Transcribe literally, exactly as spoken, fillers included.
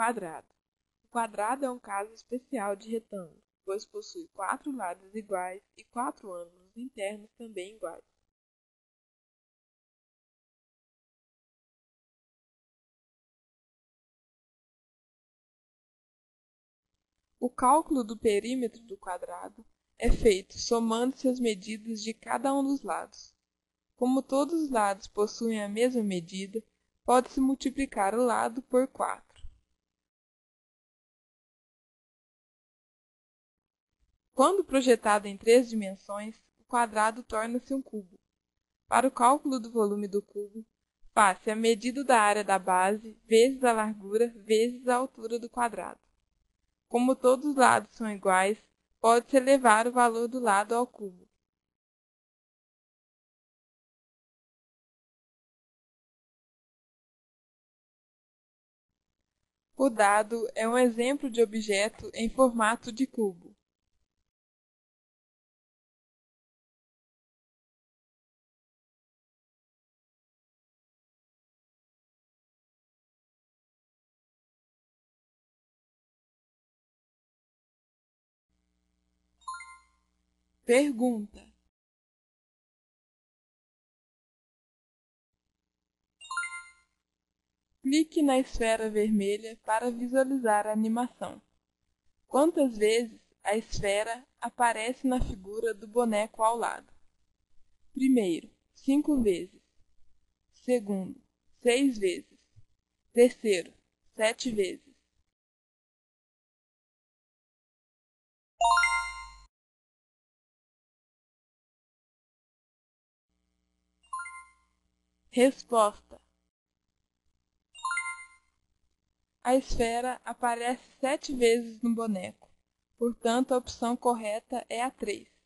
Quadrado. O quadrado é um caso especial de retângulo, pois possui quatro lados iguais e quatro ângulos internos também iguais. O cálculo do perímetro do quadrado é feito somando-se as medidas de cada um dos lados. Como todos os lados possuem a mesma medida, pode-se multiplicar o lado por quatro. Quando projetado em três dimensões, o quadrado torna-se um cubo. Para o cálculo do volume do cubo, faz-se a medida da área da base vezes a largura vezes a altura do quadrado. Como todos os lados são iguais, pode-se elevar o valor do lado ao cubo. O dado é um exemplo de objeto em formato de cubo. Pergunta: clique na esfera vermelha para visualizar a animação. Quantas vezes a esfera aparece na figura do boneco ao lado? Primeiro, cinco vezes. Segundo, seis vezes. Terceiro, sete vezes. Resposta: a esfera aparece sete vezes no boneco, portanto a opção correta é a três.